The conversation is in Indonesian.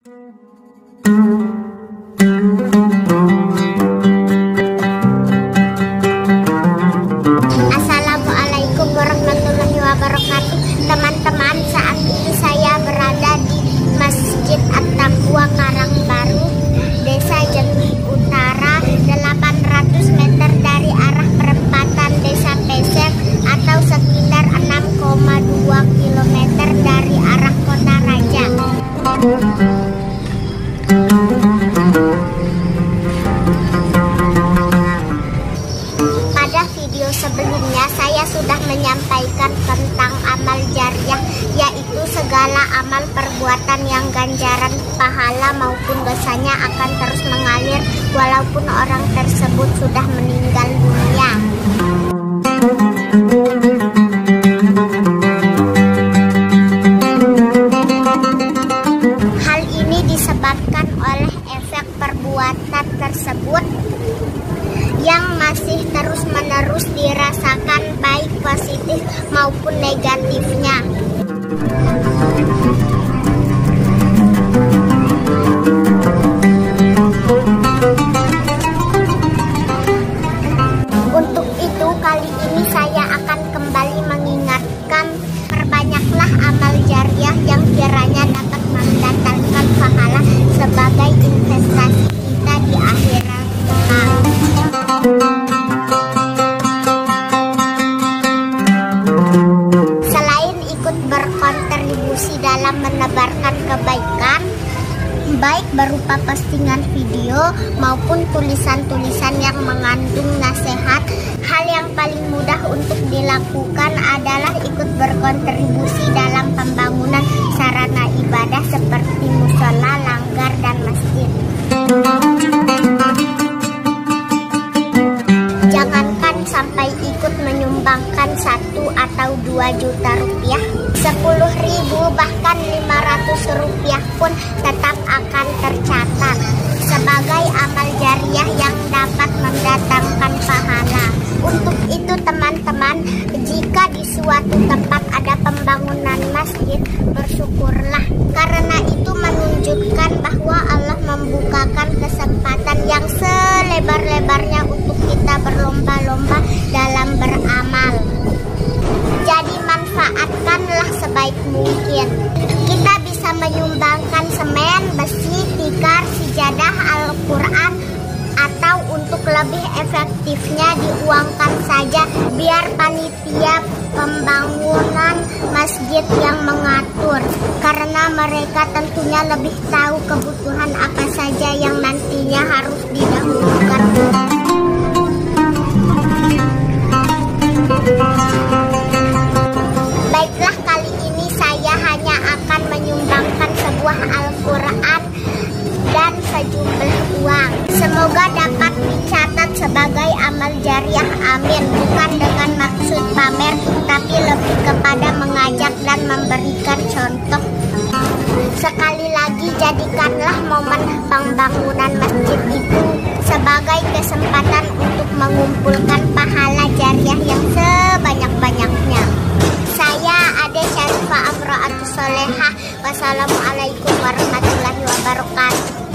Assalamualaikum warahmatullahi wabarakatuh. Teman-teman, saat ini saya berada di Masjid At-Taqwa Karangbaru, Desa Jengking Utara, 800 meter dari arah perempatan Desa Pesek atau sekitar 6,2 km dari arah Kota Raja. Pada video sebelumnya saya sudah menyampaikan tentang amal jariah, yaitu segala amal perbuatan yang ganjaran pahala maupun dosanya akan terus mengalir walaupun orang tersebut sudah meninggal dunia. Hal ini disebabkan oleh efek perbuatan tersebut yang masih terus-menerus dirasakan, baik positif maupun negatifnya. Untuk itu, kali ini saya akan kembali mengingatkan, perbanyaklah amal jariah yang kiranya dapat mendatangkan pahala sebagai investasi kita di akhirat kelak. Selain ikut berkontribusi dalam menebarkan kebaikan, baik berupa postingan video maupun tulisan-tulisan yang mengandung nasihat, hal yang paling mudah untuk dilakukan adalah ikut berkontribusi dalam pembangunan sarana ibadah seperti musola, langgar, dan masjid. Jangankan sampai ikut menyumbangkan 1 atau 2 juta rupiah, 10.000 bahkan 500 rupiah pun tetap akan tercatat sebagai amal jariah yang dapat mendatangkan pahala. Untuk itu teman-teman, jika di suatu tempat ada pembangunan masjid, bersyukurlah, karena itu menunjukkan bahwa Allah membukakan kesempatan yang selebar-lebarnya untuk kita berlomba-lomba dalam beramal. Jadi manfaatkanlah sebaik mungkin. Kita bisa menyumbangkan semen, besi, tikar, sijadah, Al-Quran, atau untuk lebih efektifnya diuangkan saja biar panitia pembangunan masjid yang mengatur, karena mereka tentunya lebih tahu kebutuhan apa saja yang nantinya harus didahulukan. Baiklah, kali ini saya hanya akan menyumbangkan sebuah Al-Quran dan sejumlah uang. Semoga dapat dicatat sebagai amal jariah, amin. Bukan dengan maksud pamer, tapi lebih kepada mengajak dan memberikan contoh. Sekali lagi, jadikanlah momen pembangunan masjid itu sebagai kesempatan untuk mengumpulkan pahala jariah yang sebanyak-banyaknya. Saya Ade Syarifah Amro'atus Solehah. Wassalamualaikum warahmatullahi wabarakatuh.